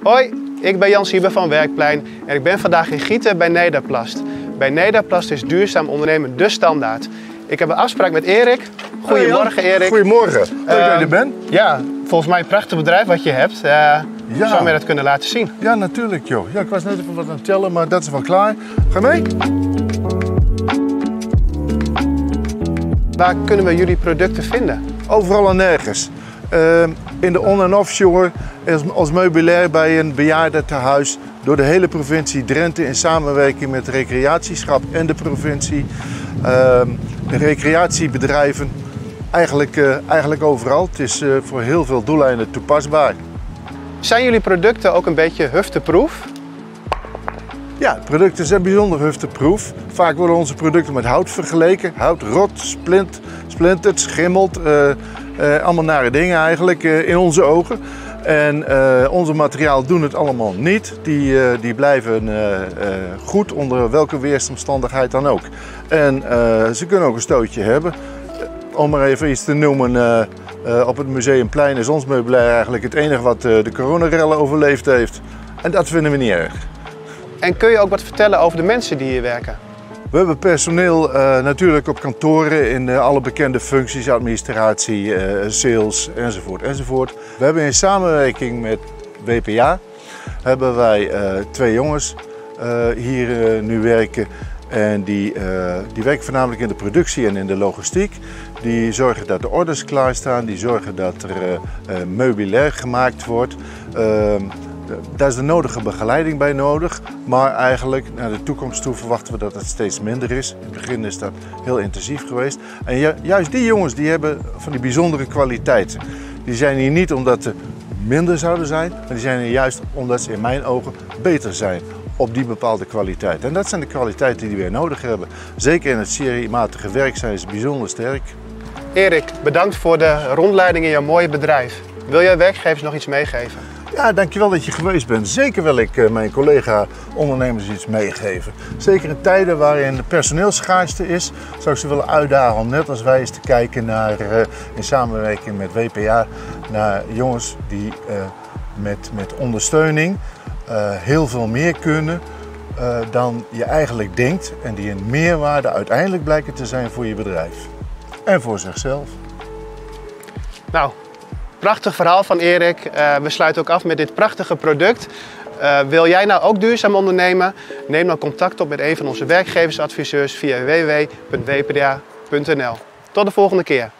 Hoi, ik ben Jan Sieber van Werkplein en ik ben vandaag in Gieten bij Nederplast. Bij Nederplast is duurzaam ondernemen de standaard. Ik heb een afspraak met Erik. Goedemorgen Erik. Goedemorgen, leuk dat je er bent. Ja, volgens mij een prachtig bedrijf wat je hebt. Zou je mij dat kunnen laten zien? Ja, natuurlijk joh. Ja, ik was net even wat aan het tellen, maar dat is wel klaar. Ga mee. Waar kunnen we jullie producten vinden? Overal en nergens. In de on- en offshore, als meubilair bij een bejaardentehuis, door de hele provincie Drenthe in samenwerking met de recreatieschap en de provincie. De recreatiebedrijven, eigenlijk overal. Het is voor heel veel doeleinden toepasbaar. Zijn jullie producten ook een beetje hufteproof? Ja, producten zijn bijzonder hufteproof. Vaak worden onze producten met hout vergeleken. Hout rot, splintert, schimmelt. Allemaal nare dingen eigenlijk in onze ogen. En onze materialen doen het allemaal niet. Die blijven goed onder welke weersomstandigheid dan ook. En ze kunnen ook een stootje hebben. Om maar even iets te noemen, op het Museumplein is ons meubilair eigenlijk het enige wat de coronarellen overleefd heeft. En dat vinden we niet erg. En kun je ook wat vertellen over de mensen die hier werken? We hebben personeel natuurlijk op kantoren in alle bekende functies, administratie, sales enzovoort. We hebben in samenwerking met WPA hebben wij 2 jongens hier nu werken. En die werken voornamelijk in de productie en in de logistiek. Die zorgen dat de orders klaarstaan, die zorgen dat er meubilair gemaakt wordt. Daar is de nodige begeleiding bij nodig, maar eigenlijk naar de toekomst toe verwachten we dat het steeds minder is. In het begin is dat heel intensief geweest. En juist die jongens die hebben van die bijzondere kwaliteiten. Die zijn hier niet omdat ze minder zouden zijn, maar die zijn hier juist omdat ze in mijn ogen beter zijn op die bepaalde kwaliteit. En dat zijn de kwaliteiten die we nodig hebben. Zeker in het seriematige werk zijn ze bijzonder sterk. Erik, bedankt voor de rondleiding in jouw mooie bedrijf. Wil jij werkgevers nog iets meegeven? Ja, dankjewel dat je geweest bent. Zeker wil ik mijn collega-ondernemers iets meegeven. Zeker in tijden waarin de personeelsschaarste is, zou ik ze willen uitdagen om net als wij eens te kijken naar, in samenwerking met WPA, naar jongens die met ondersteuning heel veel meer kunnen dan je eigenlijk denkt en die een meerwaarde uiteindelijk blijken te zijn voor je bedrijf en voor zichzelf. Nou, prachtig verhaal van Erik. We sluiten ook af met dit prachtige product. Wil jij nou ook duurzaam ondernemen? Neem dan contact op met een van onze werkgeversadviseurs via www.wpda.nl. Tot de volgende keer.